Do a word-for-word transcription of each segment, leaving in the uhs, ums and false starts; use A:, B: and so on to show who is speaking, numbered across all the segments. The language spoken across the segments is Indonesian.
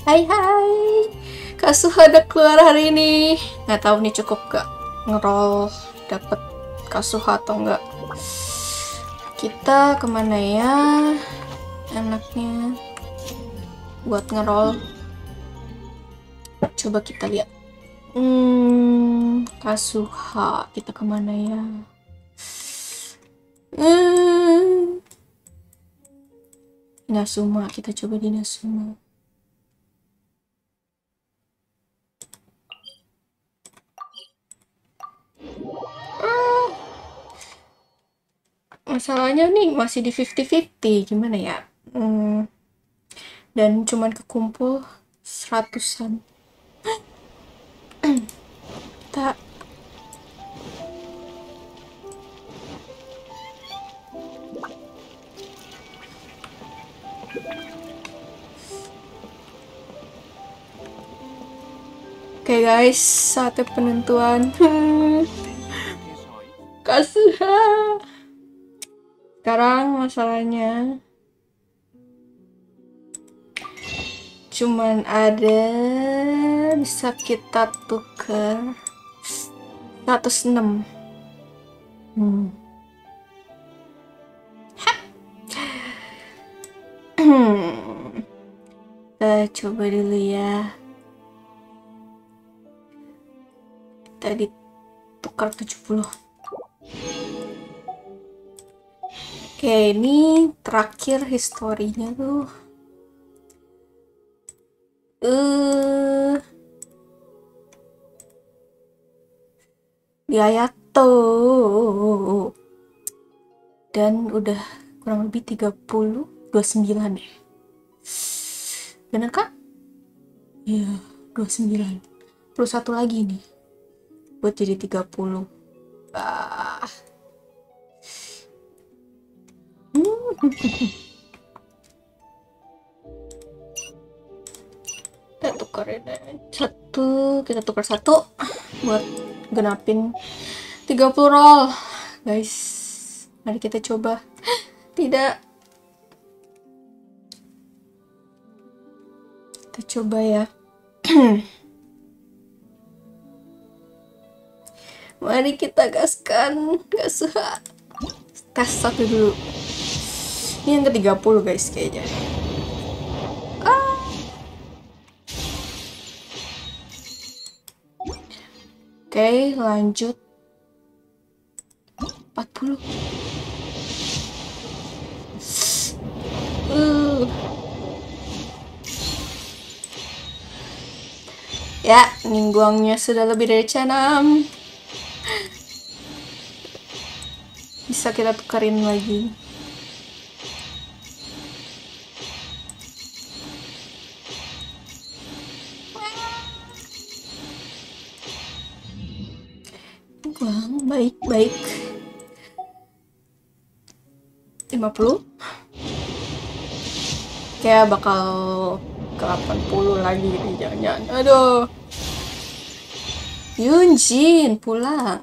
A: Hai hai, Kasuha udah keluar hari ini. Nggak tahu nih cukup gak ngerol dapet Kasuha atau enggak. Kita kemana ya? Enaknya buat ngerol. Coba kita lihat. Hmm, Kasuha kita kemana ya? Hmm, Inazuma, kita coba di Inazuma. Masalahnya nih masih di fifty fifty, gimana ya? Hmm, dan cuman kekumpul seratusan. Kita Oke okay guys, saatnya penentuan. Kasuha. Sekarang masalahnya cuman ada bisa kita tukar seratus enam. Hmm. Kita coba dulu ya. Tadi tukar tujuh puluh. Oke, ini terakhir historinya tuh. Eh, di Ayato. Dan udah kurang lebih tiga puluh, dua puluh sembilan ya. Bener kan? Iya, dua puluh sembilan. Perlu satu lagi nih. Buat jadi tiga puluh. Ah. Kita tukarin satu, kita tukar satu buat genapin tiga puluh roll. Guys, mari kita coba. Tidak. Kita coba ya. Mari kita gaskan. Kasuha. Tes satu dulu. Ini yang ke tiga puluh guys kayaknya. Ah. Oke, lanjut. empat puluh. Uh. Ya, ningguangnya sudah lebih dari C enam. Bisa kita tukarin lagi. Wah, baik-baik. lima puluh. Kayak bakal ke delapan puluh lagi gitu, jangan-jangan. Aduh. Yunjin pulang.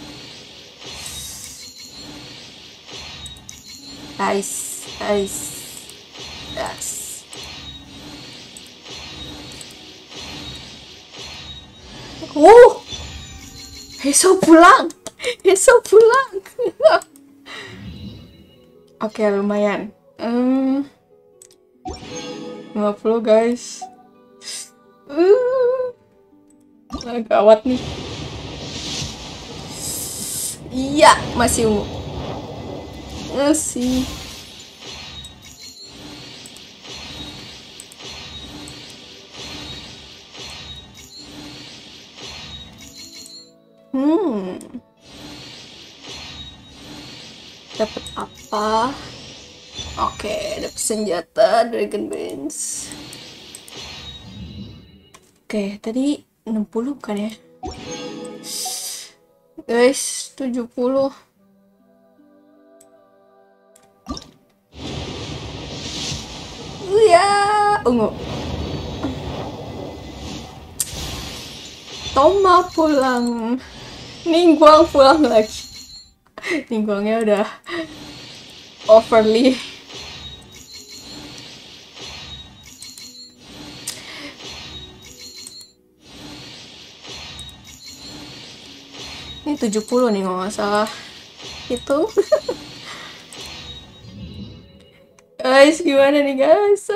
A: Nice, nice. Yes. Oh. Heso pulang. Heso pulang. Oke, okay, lumayan. Hmm, lima puluh guys. Uh, nah, gawat nih. Iya, masih ungu. Masih. Hmm. Dapat apa? Oke, dapat senjata Dragon Bands. Oke, tadi enam puluh kan ya? Guys, tujuh puluh. Ya, ungu. Toma pulang. Ningguang pulang lagi. Ningguangnya udah overly Ini tujuh puluh nih kalau nggak salah. Hitung. Guys, gimana nih guys?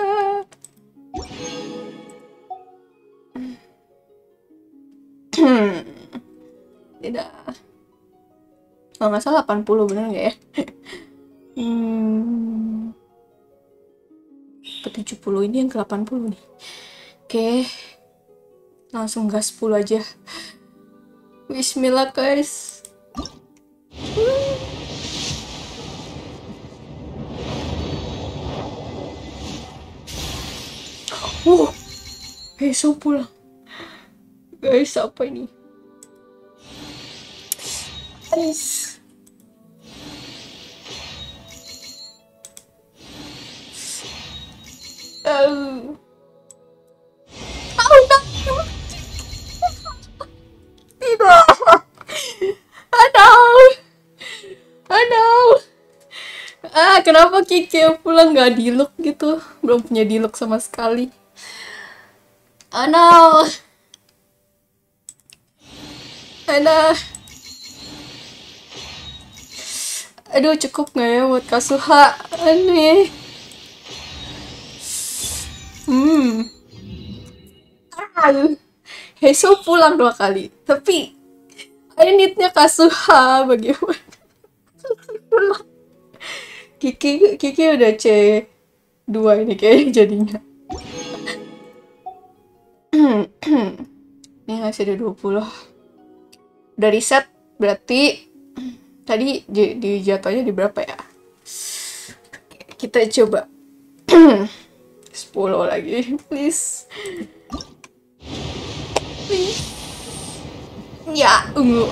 A: Tidak. Kalau nggak salah delapan puluh, bener nggak ya? hmm. Ke tujuh puluh ini yang ke delapan puluh nih. Oke. Langsung gas sepuluh aja. Bismillah guys. Wow. Besok pulang. Guys, apa ini? Guys. Oh. Oh no. Tidak. Oh no. Oh no. Ah, kenapa Kiki pulang nggak diluk gitu? Belum punya diluk sama sekali. Oh no. Ada. Aduh, cukup nggak ya buat Kazuha? Aneh. Hmm. Ah. Heiso pulang dua kali. Tapi I need-nya Kazuha. Bagaimana? Pulang. Kiki, Kiki udah C dua ini kayaknya jadinya. Ini masih ada dua puluh. Udah reset, berarti tadi di, di jatuhnya di berapa ya? Kita coba. sepuluh lagi, please. Please. Ya, ungu.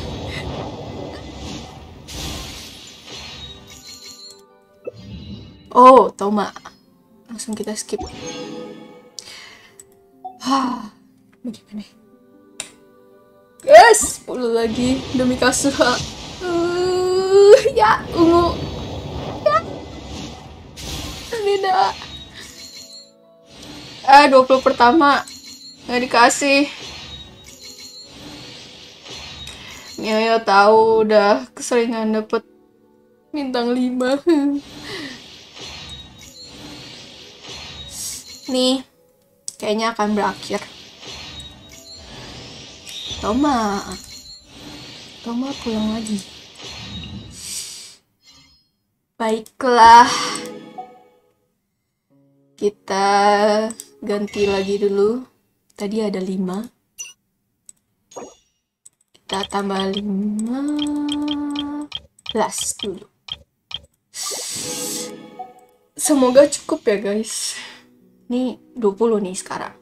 A: Oh, Toma. Langsung kita skip. Hah, bagaimana? Yes, sepuluh lagi demi Kazuha. Uh, ya, ungu. Ya. Tidak. Ah, dua puluh pertama. Nggak dikasih. Nyoyo tahu udah keseringan dapet bintang lima. Nih, kayaknya akan berakhir. Toma. Toma pulang lagi. Baiklah. Kita ganti lagi dulu. Tadi ada lima. Kita tambah lima belas dulu. Semoga cukup ya guys. Ini dua puluh nih sekarang.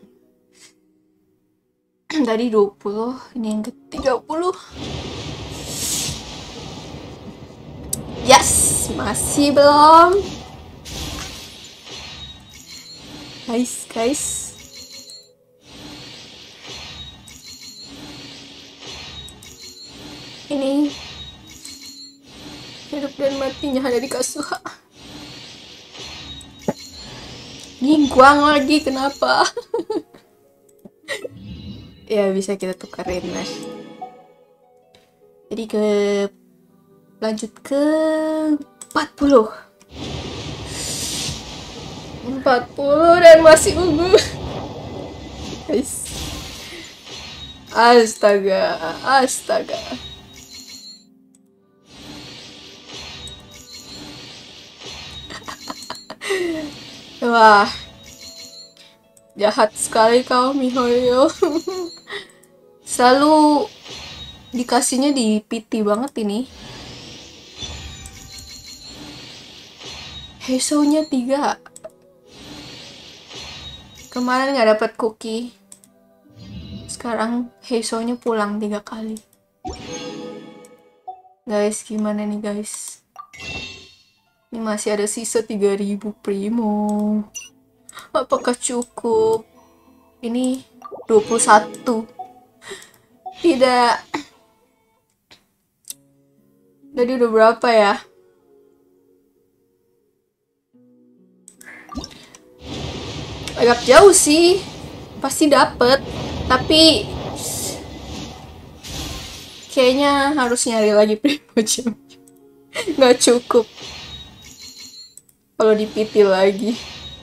A: Tadi dua puluh, ini yang ke tiga puluh. Yes, masih belum. Guys, guys. Ini hidup dan matinya ada di Kazuha. Ningguang lagi, kenapa? Ya, bisa kita tukerin lah. Jadi ke lanjut ke empat puluh. empat puluh dan masih ungu. Guys. Astaga, astaga. Wah, jahat sekali kau Mihoyo. Selalu dikasihnya di pity banget ini. Heiso-nya tiga. Kemarin nggak dapat cookie. Sekarang Heiso-nya pulang tiga kali. Guys, gimana nih guys? Ini masih ada sisa tiga ribu primo. Apakah cukup? Ini dua puluh satu. Tidak. Jadi udah berapa ya? Agak jauh sih. Pasti dapet. Tapi Oke, kayaknya harus nyari lagi Primogem. Nggak cukup kalau dipiti lagi.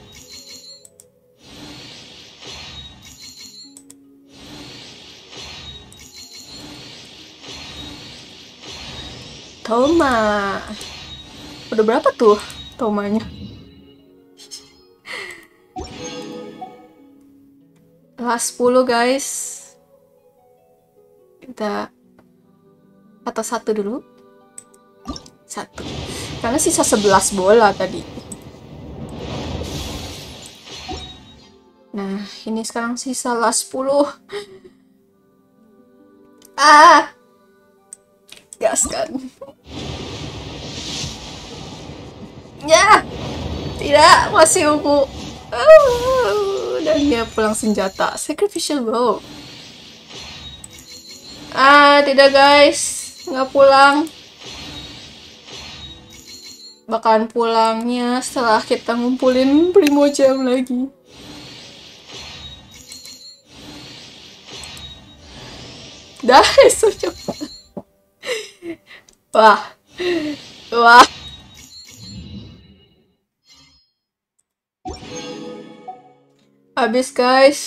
A: Toma. Udah berapa tuh Tomanya? Last sepuluh guys. Kita atau satu dulu. Satu. Karena sisa sebelas bola tadi. Nah, ini sekarang sisa last sepuluh. Ah. Gas kan. Ya. Tidak, masih ungu. Uh, dan dia pulang senjata. Sacrificial bow. Ah, tidak guys. Nggak pulang. Bakalan pulangnya setelah kita ngumpulin Primogem lagi. Dah, so cepat. Wah. Wah. Habis guys.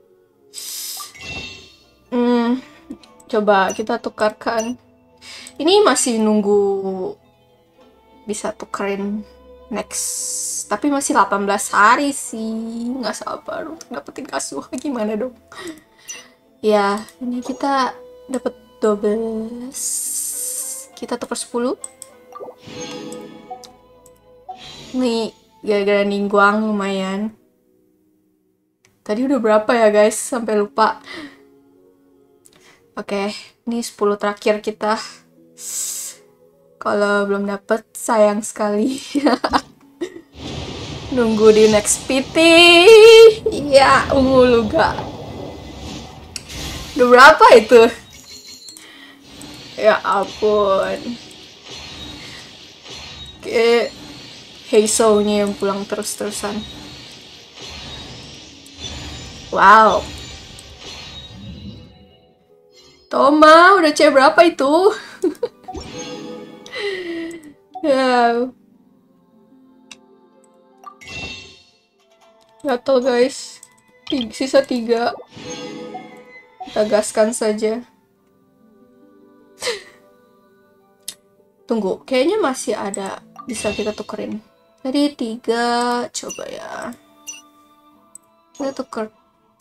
A: Hmm, coba kita tukarkan. Ini masih nunggu bisa tukerin next. Tapi masih delapan belas hari sih. Nggak sabar untuk dapetin Kazuha. Gimana dong? Ya, ini kita dapat dua belas. Kita tukar sepuluh. Nih, gara-gara Ningguang lumayan. Tadi udah berapa ya guys? Sampai lupa. Oke, ini sepuluh terakhir kita. Kalau belum dapet, sayang sekali. Nunggu di next P T. Iya, ungu luga. Udah berapa itu? Ya ampun. Oke, Heiso-nya yang pulang terus-terusan. Wow. Toma, udah C berapa itu? Ya. Gatel guys. Tiga, sisa tiga. Kita gaskan saja. Tunggu, kayaknya masih ada. Bisa kita tukerin. Tadi tiga, coba ya. Kita tuker.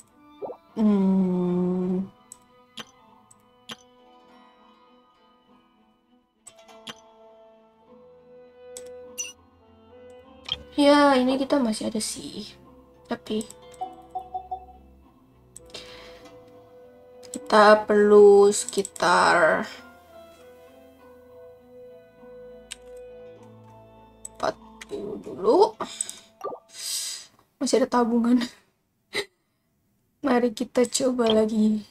A: Hmm. Ya, ini kita masih ada sih. Tapi kita perlu sekitar empat puluh dulu. Masih ada tabungan. Mari kita coba lagi.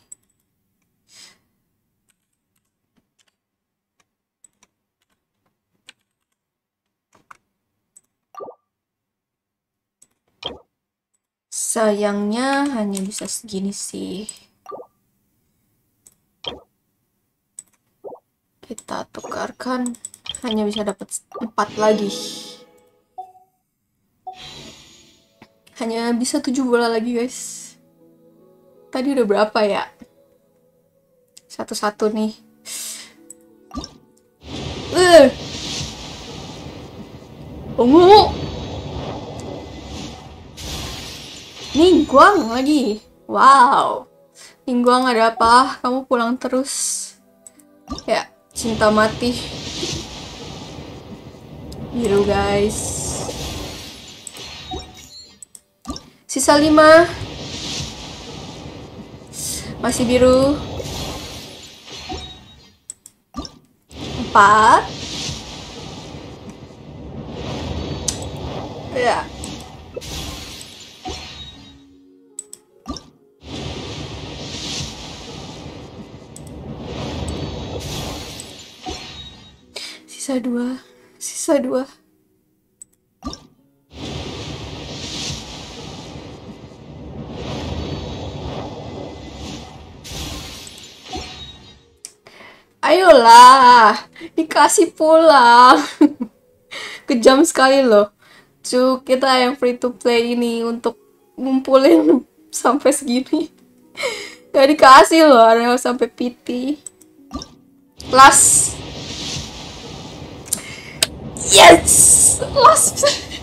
A: Sayangnya hanya bisa segini sih. Kita tukarkan, hanya bisa dapat empat lagi. Hanya bisa tujuh bola lagi guys. Tadi udah berapa ya? Satu-satu nih. Uh. Ungu. Ningguang lagi. Wow. Ningguang ada apa? Kamu pulang terus. Ya, cinta mati. Biru guys. Sisa lima. Masih biru. Empat. Ya. Sisa dua. Sisa dua. Ayolah, dikasih pulang. Kejam sekali loh. Cuk, kita yang free to play ini untuk ngumpulin sampai segini. Gak dikasih loh, ada yang sampai piti. Last. Yes! Last.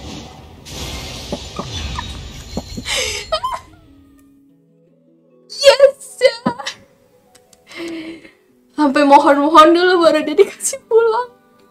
A: Yes! Sampai mohon-mohon dulu baru dia dikasih pulang.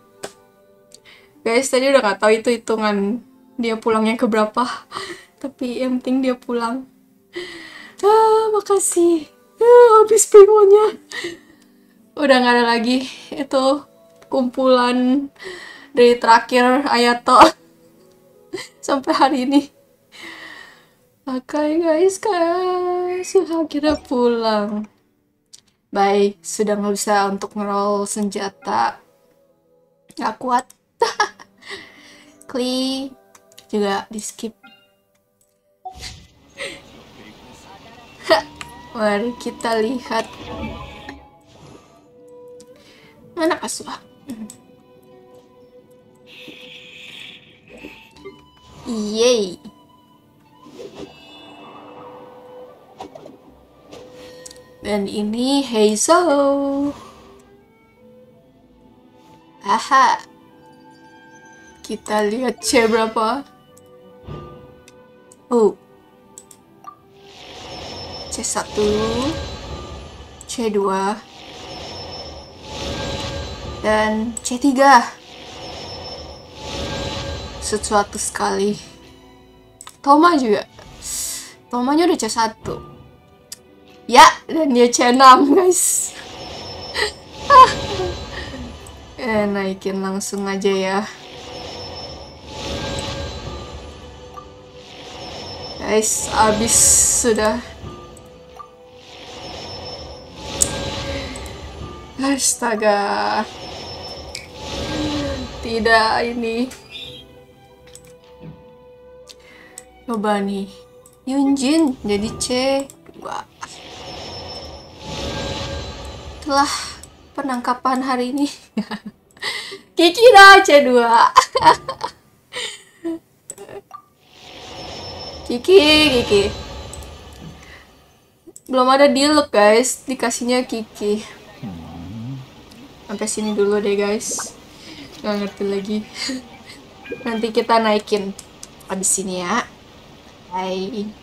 A: Guys, tadi udah gak tahu itu hitungan dia pulangnya ke berapa. Tapi yang penting dia pulang. Ah, makasih. Ah, habis primonya. Udah gak ada lagi. Itu kumpulan dari terakhir Ayato sampai hari ini. Oke guys, guys, akhirnya pulang. Baik, sudah nggak bisa untuk ngeroll senjata. Gak kuat. Klik juga di skip. Mari kita lihat. Mana Kasuha? Yeay. Dan ini Heizo. Aha. Kita lihat C berapa. Oh. C satu. C dua. Dan C tiga. Sesuatu sekali. Toma juga. Tomanya udah C satu. Ya, dan dia C enam guys. Eh, naikin langsung aja ya. Guys, abis sudah. Astaga. Tidak ini. Coba nih. Yunjin jadi C dua. Itulah penangkapan hari ini. Kiki dah C dua. Kiki, Kiki. Belum ada deal guys, dikasihnya Kiki. Sampai sini dulu deh guys. Gak ngerti lagi. Nanti kita naikin abis ini ya. Bye.